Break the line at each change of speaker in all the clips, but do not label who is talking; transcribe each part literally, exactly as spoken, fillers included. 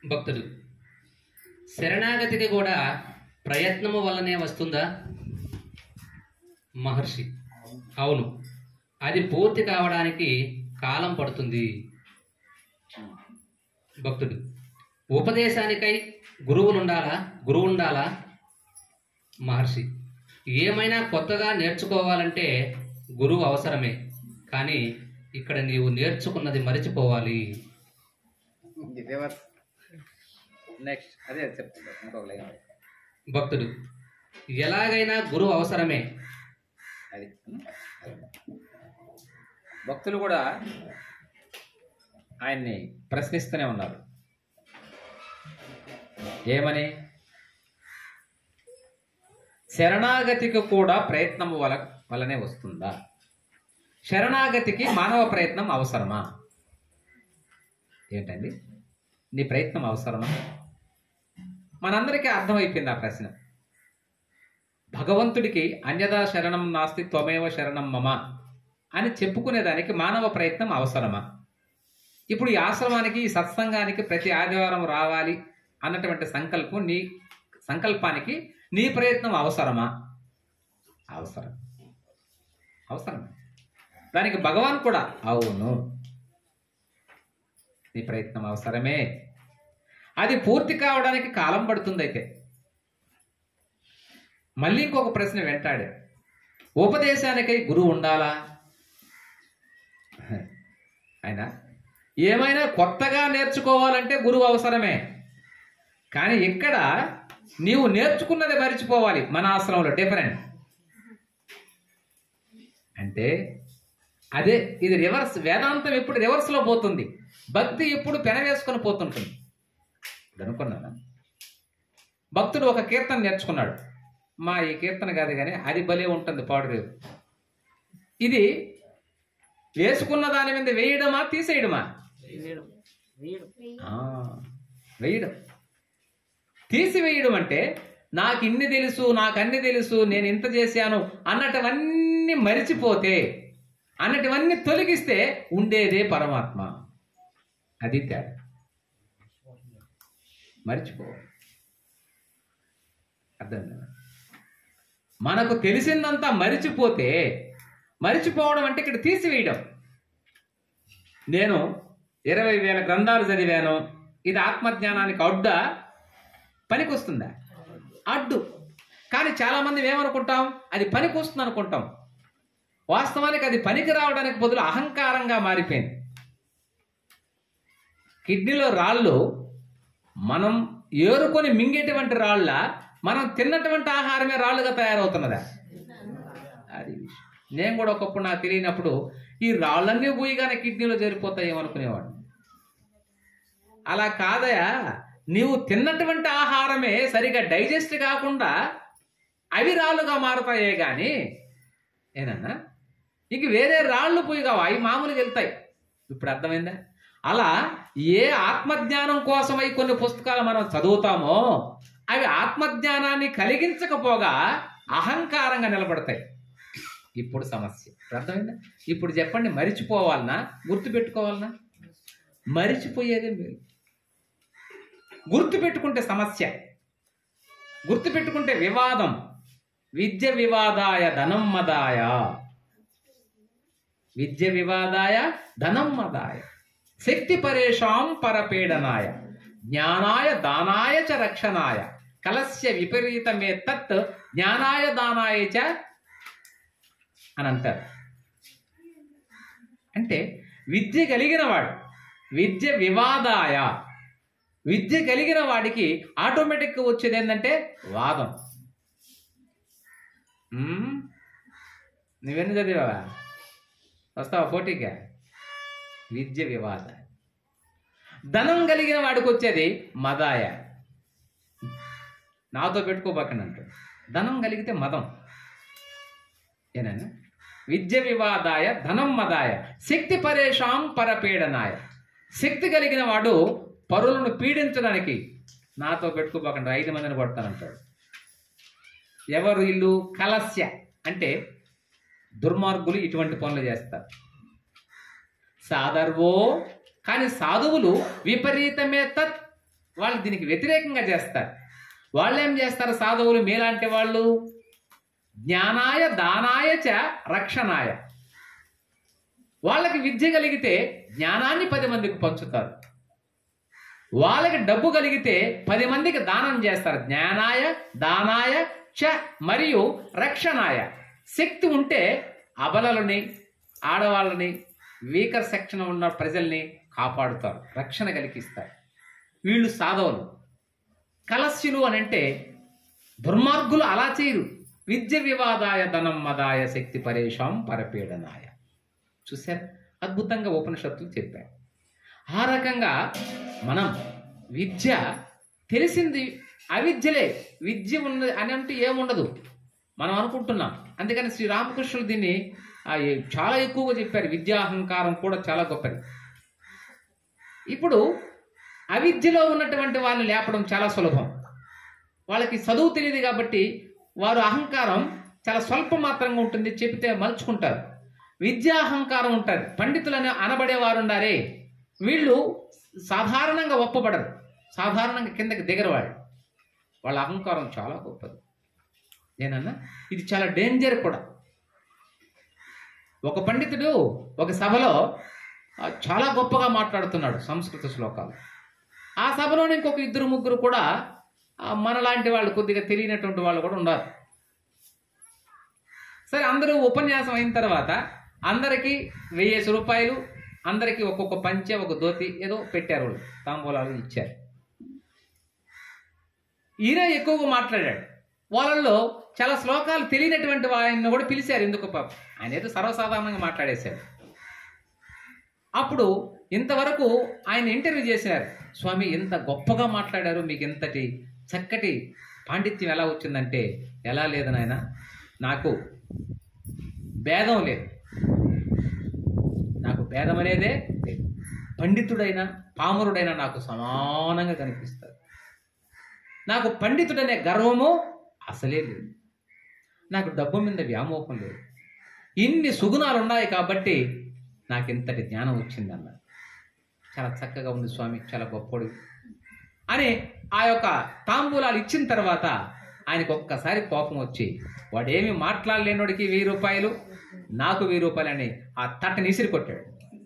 భక్తుడు శరణాగతికి కూడా ప్రయత్నము వల్లనే వస్తుందా? మహర్షి అవును, అది పూర్తి కావడానికి కాలం పడుతుంది. భక్తుడు ఉపదేశానికై గురువులుండాలా గురువు ఉండాలా? మహర్షి ఏమైనా కొత్తగా నేర్చుకోవాలంటే గురువు అవసరమే, కానీ ఇక్కడ నీవు నేర్చుకున్నది మరిచిపోవాలి.
నెక్స్ట్ అదే చెప్తాను ఇంకొక లైన్.
భక్తుడు ఎలాగైనా గురువు అవసరమే.
అది భక్తులు కూడా ఆయన్ని ప్రశ్నిస్తూనే ఉన్నారు. ఏమని? శరణాగతికి కూడా ప్రయత్నం వల వల్లనే వస్తుందా? శరణాగతికి మానవ ప్రయత్నం అవసరమా? ఏంటండి, నీ ప్రయత్నం అవసరమా? మనందరికీ అర్థమైపోయింది ఆ ప్రశ్న. భగవంతుడికి అన్యదా శరణం నాస్తి త్వమేవ శరణం మమ అని చెప్పుకునేదానికి మానవ ప్రయత్నం అవసరమా? ఇప్పుడు ఈ ఆశ్రమానికి, ఈ సత్సంగానికి ప్రతి ఆదివారం రావాలి అన్నటువంటి సంకల్పం, నీ సంకల్పానికి నీ ప్రయత్నం అవసరమా? అవసరం, అవసరం. దానికి భగవాన్ కూడా అవును, నీ ప్రయత్నం అవసరమే. అది పూర్తి కావడానికి కాలం పడుతుంది. అయితే మళ్ళీ ఇంకొక ప్రశ్న వెంటాడే, ఉపదేశానికై గురువు ఉండాలా? ఆయన ఏమైనా కొత్తగా నేర్చుకోవాలంటే గురువు అవసరమే, కానీ ఇక్కడ నీవు నేర్చుకున్నది మరిచిపోవాలి. మన ఆశ్రమంలో డిఫరెంట్ అంటే అదే. ఇది రివర్స్. వేదాంతం ఎప్పుడు రివర్స్లో పోతుంది, భక్తి ఎప్పుడు పెనవేసుకొని పోతుంటుంది. అనుకున్నాను, భక్తుడు ఒక కీర్తన నేర్చుకున్నాడు. మా ఈ కీర్తన కాదు కానీ అది భలే ఉంటుంది పాడు. ఇది వేసుకున్న దాని మీద వేయడమా తీసేయడమా? వేయడం. తీసివేయడం అంటే నాకు ఇన్ని తెలుసు, నాకు అన్ని తెలుసు, నేను ఇంత చేశాను అన్నటివన్నీ మరిచిపోతే, అన్నటివన్నీ తొలగిస్తే ఉండేదే పరమాత్మ. అది తేడా. మరిచిపోవాలి. అర్థం కదా? మనకు తెలిసిందంతా మరిచిపోతే, మరిచిపోవడం అంటే ఇక్కడ తీసివేయడం. నేను ఇరవై వేల గ్రంథాలు చదివాను, ఇది ఆత్మజ్ఞానానికి అడ్డా? పనికొస్తుందా? అడ్డు. కానీ చాలామంది ఏమనుకుంటాం, అది పనికి వస్తుంది అనుకుంటాం. వాస్తవానికి అది పనికి రావడానికి బదులు అహంకారంగా మారిపోయింది. కిడ్నీలో రాళ్ళు మనం ఏరుకొని మింగేటువంటి రాళ్ళ, మనం తిన్నటువంటి ఆహారమే రాళ్ళుగా తయారవుతున్నదా? అది విషయం. నేను కూడా ఒకప్పుడు నాకు తెలియనప్పుడు ఈ రాళ్ళన్నీ పోయిగానే కిడ్నీలో చేరిపోతాయేమో అనుకునేవాడు. అలా కాదయా, నీవు తిన్నటువంటి ఆహారమే సరిగా డైజెస్ట్ కాకుండా అవి రాళ్ళుగా మారుతాయే కానీ ఏనన్నా ఇంక వేరే రాళ్ళు పోయి కావు, అవి మామూలుగా వెళ్తాయి. ఇప్పుడు అర్థమైందా? అలా ఏ ఆత్మజ్ఞానం కోసమై కొన్ని పుస్తకాలు మనం చదువుతామో అవి ఆత్మజ్ఞానాన్ని కలిగించకపోగా అహంకారంగా నిలబడతాయి. ఇప్పుడు సమస్య అర్థమైందా? ఇప్పుడు చెప్పండి, మరిచిపోవాలనా గుర్తుపెట్టుకోవాలనా? మరిచిపోయేదే మీరు. గుర్తుపెట్టుకుంటే సమస్య, గుర్తుపెట్టుకుంటే వివాదం. విద్య వివాదాయ ధనం మదాయ, విద్య వివాదాయ ధనం మదాయ, శక్తి పరేషాం పరపీడనాయ, జ్ఞానాయ దానాయ చ రక్షణాయ, కలస్య విపరీతమే తత్ జ్ఞానాయ దానాయ చ అని అంటారు. అంటే విద్య కలిగిన వాడు, విద్య వివాదాయ, విద్య కలిగిన వాడికి ఆటోమేటిక్గా వచ్చేది ఏంటంటే వాదం. నువ్వెన్ని చదివావా? వస్తావా పోటీగా? విద్య వివాద. ధనం కలిగిన వాడికి వచ్చేది మదాయ. నాతో పెట్టుకోబాకండి అంటాడు. ధనం కలిగితే మదం. ఏనన్నా? విద్య వివాదాయ ధనం మదాయ, శక్తి పరేషాం పరపీడనాయ. శక్తి కలిగిన వాడు పరులను పీడించడానికి నాతో పెట్టుకోబాకండి, ఐదు మందిని కొడతానంటాడు. ఎవరు ఇల్లు? కలస్య అంటే దుర్మార్గులు ఇటువంటి పనులు చేస్తారు. సాధర్వో కానీ సాధువులు విపరీతమే తత్ వాళ్ళు దీనికి వ్యతిరేకంగా చేస్తారు. వాళ్ళు ఏం చేస్తారు? సాధువులు మీలాంటి వాళ్ళు జ్ఞానాయ దానాయ చ రక్షణాయ, వాళ్ళకి విద్య కలిగితే జ్ఞానాన్ని పది మందికి పంచుతారు. వాళ్ళకి డబ్బు కలిగితే పది మందికి దానం చేస్తారు. జ్ఞానాయ దానాయ చ మరియు రక్షణాయ, శక్తి ఉంటే అబలలని, ఆడవాళ్ళని, వీకర్ సెక్షన్ ఉన్న ప్రజల్ని కాపాడుతారు, రక్షణ కలిగిస్తారు. వీళ్ళు సాధవులు. కలస్యులు అని అంటే దుర్మార్గులు అలా చేయరు. విద్య వివాదాయ ధనం మదాయ శక్తి పరేషాం పరపీడనాయ. చూశారు, అద్భుతంగా ఉపనిషత్తులు చెప్పారు. ఆ రకంగా మనం విద్య తెలిసింది అవిద్యలే, విద్య ఉన్నది అని అంటే ఏముండదు మనం అనుకుంటున్నాం. అందుకని శ్రీరామకృష్ణులు దీన్ని చాలా ఎక్కువగా చెప్పారు. విద్యాహంకారం కూడా చాలా గొప్పది. ఇప్పుడు అవిద్యలో ఉన్నటువంటి వాళ్ళని లేపడం చాలా సులభం. వాళ్ళకి చదువు తెలియదు కాబట్టి వారు అహంకారం చాలా స్వల్ప మాత్రంగా ఉంటుంది, చెబితే మలుచుకుంటారు. విద్యాహంకారం ఉంటుంది. పండితులని అనబడేవారు ఉండారే, వీళ్ళు సాధారణంగా ఒప్పబడరు, సాధారణంగా కిందకి దిగరవాళ్ళు. వాళ్ళ అహంకారం చాలా గొప్పది. ఏనన్నా ఇది చాలా డేంజర్ కూడా. ఒక పండితుడు ఒక సభలో చాలా గొప్పగా మాట్లాడుతున్నాడు సంస్కృత శ్లోకాలు. ఆ సభలోనే ఇంకొక ఇద్దరు ముగ్గురు కూడా మనలాంటి వాళ్ళు, కొద్దిగా తెలియనటువంటి వాళ్ళు కూడా ఉన్నారు. సరే, అందరూ ఉపన్యాసం అయిన తర్వాత అందరికీ వెయ్యేసి రూపాయలు, అందరికీ ఒక్కొక్క పంచె, ఒక ధోతి ఏదో పెట్టారు, వాళ్ళు తాంబూలాలు ఇచ్చారు. ఈయన ఎక్కువగా మాట్లాడాడు. వాళ్ళల్లో చాలా శ్లోకాలు తెలియనటువంటి ఆయన్ని కూడా పిలిచారు. ఎందుకు పాప, ఆయన ఏదో సర్వసాధారణంగా మాట్లాడేశాడు. అప్పుడు ఇంతవరకు ఆయన ఇంటర్వ్యూ చేశారు. స్వామి, ఎంత గొప్పగా మాట్లాడారు, మీకు ఎంతటి చక్కటి పాండిత్యం ఎలా వచ్చిందంటే, ఎలా లేదు నాయన, నాకు భేదం లేదు, నాకు భేదం అనేదే లేదు. పండితుడైనా పామరుడైనా నాకు సమానంగా కనిపిస్తారు. నాకు పండితుడనే గర్వము అసలే లేదు, నాకు డబ్బు మీద వ్యామోహం లేదు. ఇన్ని సుగుణాలు ఉన్నాయి కాబట్టి నాకు ఇంతటి జ్ఞానం వచ్చిందన్న. చాలా చక్కగా ఉంది స్వామి, చాలా గొప్పడు అని ఆ యొక్క తాంబూలాలు ఇచ్చిన తర్వాత ఆయనకు ఒక్కసారి కోపం వచ్చి, వాడేమి మాట్లాడలేనోడికి వెయ్యి రూపాయలు, నాకు వెయ్యి రూపాయలు అని ఆ తట్టని ఇసిరి కొట్టాడు.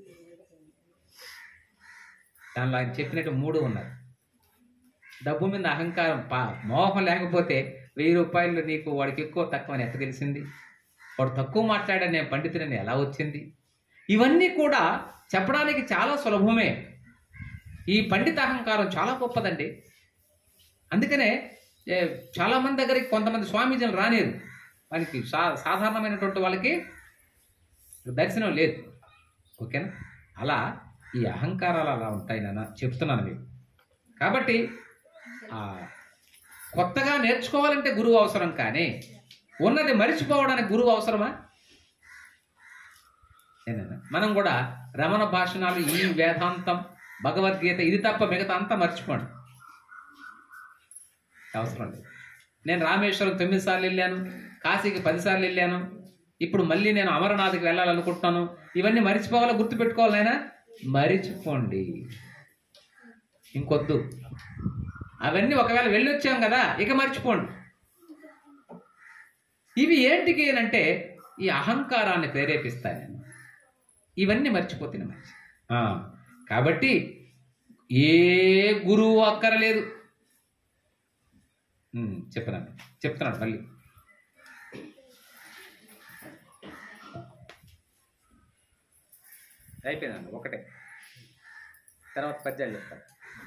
దానిలో ఆయన చెప్పినట్టు మూడు ఉన్నారు. డబ్బు మీద అహంకారం, పా మోహం లేకపోతే వెయ్యి రూపాయలు నీకు వాడికి ఎక్కువ తక్కువ అని ఎట్ట తెలిసింది? వాడు తక్కువ మాట్లాడాను నేను పండితుడని ఎలా వచ్చింది? ఇవన్నీ కూడా చెప్పడానికి చాలా సులభమే. ఈ పండిత అహంకారం చాలా గొప్పదండి. అందుకనే చాలామంది దగ్గరికి కొంతమంది స్వామీజీలు రానేరు, వాళ్ళకి సా సాధారణమైనటువంటి వాళ్ళకి దర్శనం లేదు. ఓకేనా? అలా ఈ అహంకారాలు అలా ఉంటాయి నాన్న, చెప్తున్నాను మీకు. కాబట్టి కొత్తగా నేర్చుకోవాలంటే గురువు అవసరం, కానీ ఉన్నది మరిచిపోవడానికి గురువు అవసరమా? ఏదన్నా మనం కూడా రమణ భాషణాలు, ఈ వేదాంతం, భగవద్గీత ఇది తప్ప మిగతా అంతా మర్చిపోండి, అవసరం లేదు. నేను రామేశ్వరం తొమ్మిది సార్లు వెళ్ళాను, కాశీకి పదిసార్లు వెళ్ళాను, ఇప్పుడు మళ్ళీ నేను అమరనాథ్కి వెళ్ళాలనుకుంటున్నాను. ఇవన్నీ మరిచిపోవాలా, గుర్తుపెట్టుకోవాలి నాయనా? మరిచిపోండి, ఇంకొద్దు. అవన్నీ ఒకవేళ వెళ్ళొచ్చాం కదా, ఇక మర్చిపోండి. ఇవి ఏంటికి అంటే ఈ అహంకారాన్ని ప్రేరేపిస్తాయి. నేను ఇవన్నీ మర్చిపోతున్నా మంచి. కాబట్టి ఏ గురువు అక్కరలేదు. చెప్పినాను చెప్తున్నాడు మళ్ళీ. అయిపోయిందండి ఒకటే, తర్వాత పద్యాలు చెప్తాను.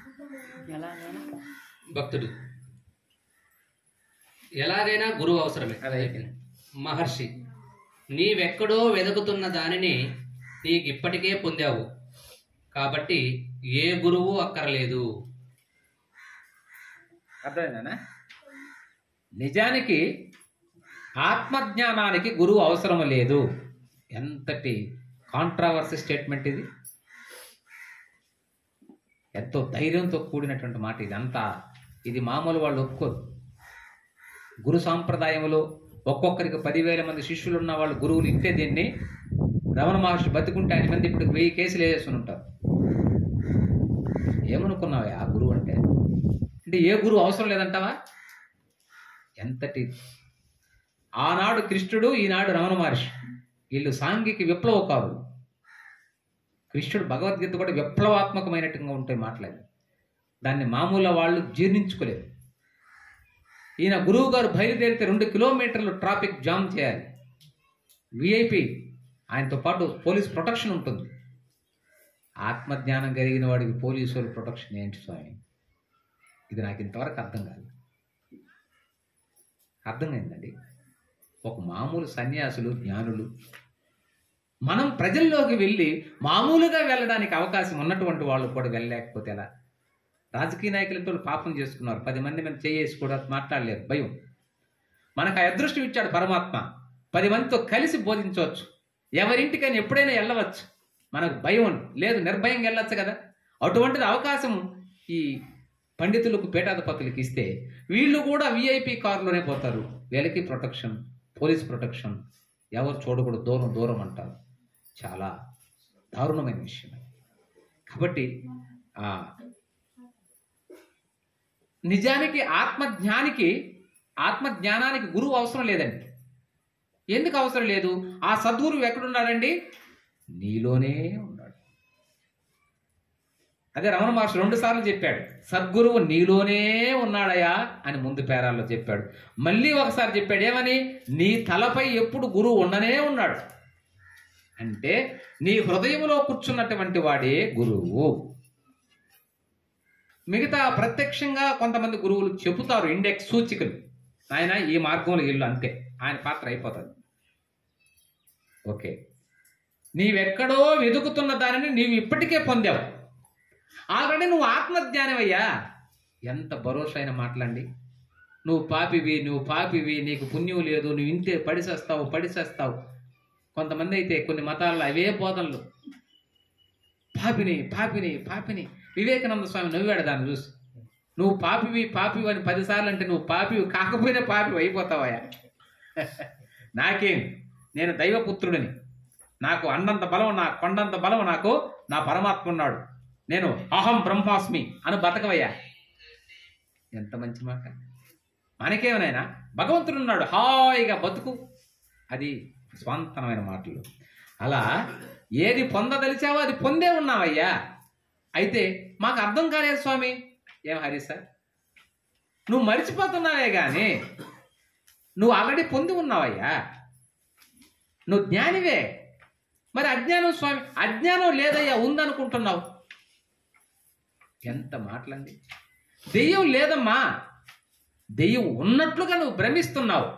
భక్తుడు ఎలాగైనా గురువు అవసరమే. మహర్షి, నీవెక్కడో వెతుకుతున్న దానిని నీకు ఇప్పటికే పొందావు కాబట్టి ఏ గురువు అక్కర్లేదు.
అర్థమైందనా? నిజానికి ఆత్మజ్ఞానానికి గురువు అవసరం లేదు. ఎంతటి కాంట్రావర్సీ స్టేట్మెంట్ ఇది! ఎంతో ధైర్యంతో కూడినటువంటి మాట ఇదంతా. ఇది మామూలు వాళ్ళు ఒప్పుకోరు. గురు సాంప్రదాయంలో ఒక్కొక్కరికి పదివేల మంది శిష్యులు ఉన్న వాళ్ళు గురువులు ఇంటే దీన్ని రమణ మహర్షి బతికుంటే ఆయన మంది ఇప్పుడు వెయ్యి కేసులు వేసేసుకుని ఉంటారు. ఏమనుకున్నావు ఆ గురువు అంటే? అంటే ఏ గురువు అవసరం లేదంటావా? ఎంతటి ఆనాడు కృష్ణుడు, ఈనాడు రమణ మహర్షి, వీళ్ళు సాంఘిక విప్లవకారులు. కృష్ణుడు భగవద్గీత కూడా విప్లవాత్మకమైనట్టుగా ఉంటాయి మాట్లాడి, దాన్ని మామూలు వాళ్ళు జీర్ణించుకోలేరు. ఈయన గురువు గారు బయలుదేరితే రెండు కిలోమీటర్లు ట్రాఫిక్ జామ్ చేయాలి. విఐపి, ఆయనతో పాటు పోలీస్ ప్రొటెక్షన్ ఉంటుంది. ఆత్మజ్ఞానం కలిగిన వాడికి పోలీసుల ప్రొటెక్షన్ ఏంటి స్వామి? ఇది నాకు ఇంతవరకు అర్థం కాదు. అర్థమైందండి. ఒక మామూలు సన్యాసులు, జ్ఞానులు, మనం ప్రజల్లోకి వెళ్ళి మామూలుగా వెళ్ళడానికి అవకాశం ఉన్నటువంటి వాళ్ళు కూడా వెళ్ళలేకపోతే ఎలా? రాజకీయ నాయకులతో పాపం చేసుకున్నారు, పది మంది మీద చేయేసి కూడా మాట్లాడలేరు, భయం. మనకు ఆ అదృష్టం ఇచ్చాడు పరమాత్మ, పది మందితో కలిసి బోధించవచ్చు, ఎవరింటికైనా ఎప్పుడైనా వెళ్ళవచ్చు, మనకు భయం లేదు, నిర్భయంగా వెళ్ళొచ్చు కదా. అటువంటిది అవకాశం ఈ పండితులకు, పీఠాధిపతులకు ఇస్తే వీళ్ళు కూడా విఐపి కారులోనే పోతారు. వీళ్ళకి ప్రొటెక్షన్, పోలీస్ ప్రొటెక్షన్, ఎవరు చూడకూడదు, దూరం దూరం అంటారు. చాలా దారుణమైన విషయం. కాబట్టి ఆ నిజానికి ఆత్మజ్ఞానికి, ఆత్మజ్ఞానానికి గురువు అవసరం లేదండి. ఎందుకు అవసరం లేదు? ఆ సద్గురువు ఎక్కడున్నాడండి? నీలోనే ఉన్నాడు. అదే రమణ మహర్షి రెండు సార్లు చెప్పాడు, సద్గురువు నీలోనే ఉన్నాడయా అని ముందు పేరాల్లో చెప్పాడు. మళ్ళీ ఒకసారి చెప్పాడు, ఏమని? నీ తలపై ఎప్పుడు గురువు ఉండనే ఉన్నాడు. అంటే నీ హృదయంలో కూర్చున్నటువంటి వాడే గురువు. మిగతా ప్రత్యక్షంగా కొంతమంది గురువులు చెబుతారు, ఇండెక్స్ సూచికలు, ఆయన ఈ మార్గంలో ఇల్లు, అంతే, ఆయన పాత్ర అయిపోతుంది. ఓకే, నీవెక్కడో వెతుకుతున్న దానిని నీవు ఇప్పటికే పొందావు. ఆల్రెడీ నువ్వు ఆత్మజ్ఞానమయ్యా. ఎంత భరోసా అయిన మాట్లాడి, నువ్వు పాపివి, నువ్వు పాపివి, నీకు పుణ్యం లేదు, నువ్వు ఇంతే పడిసేస్తావు పడిసేస్తావు. కొంతమంది అయితే కొన్ని మతాల్లో అవే బోధనలు, పాపిని పాపిని పాపిని. వివేకానంద స్వామి నవ్వాడు దాన్ని చూసి, నువ్వు పాపివి పాపివి అని పదిసార్లు అంటే నువ్వు పాపివి కాకపోయినా పాపివి అయిపోతావయ్యా. నాకేం, నేను దైవపుత్రుడిని, నాకు అన్నంత బలం, నా కొండంత బలం నాకు నా పరమాత్మ ఉన్నాడు, నేను అహం బ్రహ్మాస్మి అని బతకవయ్యా. ఎంత మంచి మాట. మనకేమనైనా భగవంతుడు ఉన్నాడు, హాయిగా బతుకు. అది స్వాంతనమైన మాటలు. అలా ఏది పొందదలిచావో అది పొందే ఉన్నావయ్యా. అయితే మాకు అర్థం కాలేదు స్వామి. ఏం హరి సార్, నువ్వు మరిచిపోతున్నావే కానీ నువ్వు ఆల్రెడీ పొంది ఉన్నావయ్యా. నువ్వు జ్ఞానివే. మరి అజ్ఞానం స్వామి, అజ్ఞానం లేదయ్యా, ఉందనుకుంటున్నావు. ఎంత మాటలండి. దెయ్యం లేదమ్మా, దెయ్యం ఉన్నట్లుగా నువ్వు భ్రమిస్తున్నావు.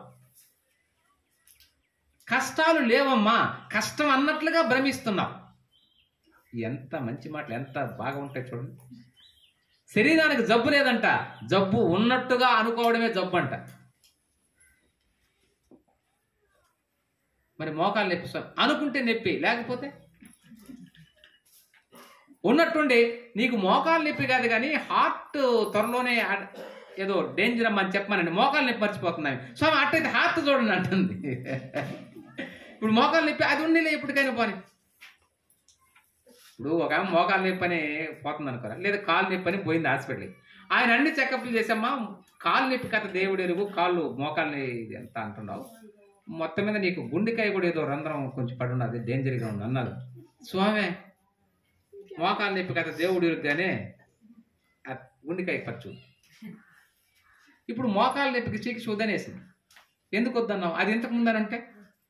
కష్టాలు లేవమ్మా, కష్టం అన్నట్లుగా భ్రమిస్తున్నావు. ఎంత మంచి మాటలు, ఎంత బాగా ఉంటాయి చూడండి. శరీరానికి జబ్బు లేదంట, జబ్బు ఉన్నట్టుగా అనుకోవడమే జబ్బు అంట. మరి మోకాలు నొప్పి స్వామి అనుకుంటే నొప్పి, లేకపోతే ఉన్నట్టుండి నీకు మోకాలు నొప్పి కాదు కానీ హార్ట్ త్వరలోనే ఏదో డేంజర్ అమ్మని చెప్పమనండి, మోకాలు నొప్పి మర్చిపోతున్నాయి స్వామి. అట్టయితే హార్ట్ చూడండి అంటుంది. ఇప్పుడు మోకాలు నొప్పి అది ఉండేలే ఎప్పటికైనా పోని. ఇప్పుడు ఒక మోకాలు నొప్పి అని పోతుంది అనుకోరా, లేదా కాలు నొప్పి అని పోయింది హాస్పిటల్కి. ఆయన అన్ని చెకప్లు చేసామ్మా, కాలు నొప్పి కథ దేవుడు ఎరుగు, కాళ్ళు మోకాలు ఎంత అంటున్నావు, మొత్తం మీద నీకు గుండెకాయ కూడా ఏదో రంధ్రం కొంచెం పడి ఉన్నది, డేంజర్గా ఉంది అన్నారు. స్వామి మోకాలు నొప్పి కథ దేవుడు ఎరుగ్గానే గుండెకాయ ఖర్చు. ఇప్పుడు మోకాలు నొప్పికి చికిత్స వద్దనేసింది. ఎందుకు వద్దన్నావు? అది ఇంతకు ముందనంటే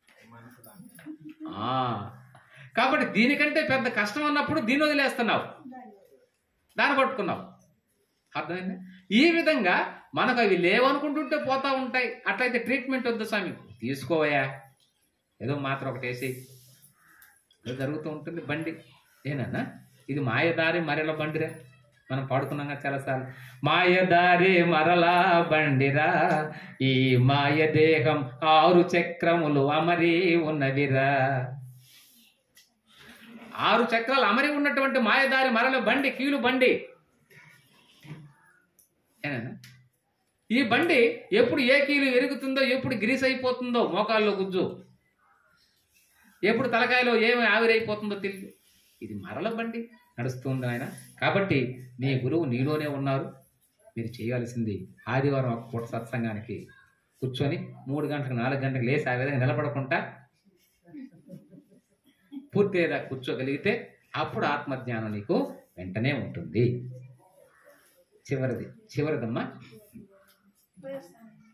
కాబట్టి దీనికంటే పెద్ద కష్టం అన్నప్పుడు దీన్ని వదిలేస్తున్నావు, దాన్ని పట్టుకున్నావు. అర్థమైంది? ఈ విధంగా మనకు అవి లేవనుకుంటుంటే పోతా ఉంటాయి. అట్లయితే ట్రీట్మెంట్ వద్దు స్వామి, తీసుకోవయా, ఏదో మాత్రం ఒకటి వేసి ఏదో జరుగుతూ ఉంటుంది. బండి ఏనన్నా ఇది మాయదారి మరల బండిరా, మనం పాడుకున్నాం కదా చాలాసార్లు. మాయదారి మరలా బండిరా, ఈ మాయ దేహం ఆరు చక్రములు అమరి ఉన్నవిరా. ఆరు చక్రాలు అమరి ఉన్నటువంటి మాయదారి మరల బండి, కీలు బండి. ఏనా ఈ బండి ఎప్పుడు ఏ కీలు ఎరుగుతుందో, ఎప్పుడు గ్రీస్ అయిపోతుందో, మోకాల్లో గుజ్జు ఎప్పుడు తలకాయలో ఏమి ఆవిరైపోతుందో తెలియదు. ఇది మరల బండి నడుస్తుంది ఆయన. కాబట్టి నీ గురువు నీలోనే ఉన్నారు. మీరు చేయాల్సింది ఆదివారం ఒక పూట సత్సంగానికి కూర్చొని మూడు గంటలకు నాలుగు గంటలకు లేచి ఆ విధంగా నిలబడకుండా పూర్తిగా కూర్చోగలిగితే అప్పుడు ఆత్మజ్ఞానం నీకు వెంటనే ఉంటుంది. చివరిది చివరిదమ్మా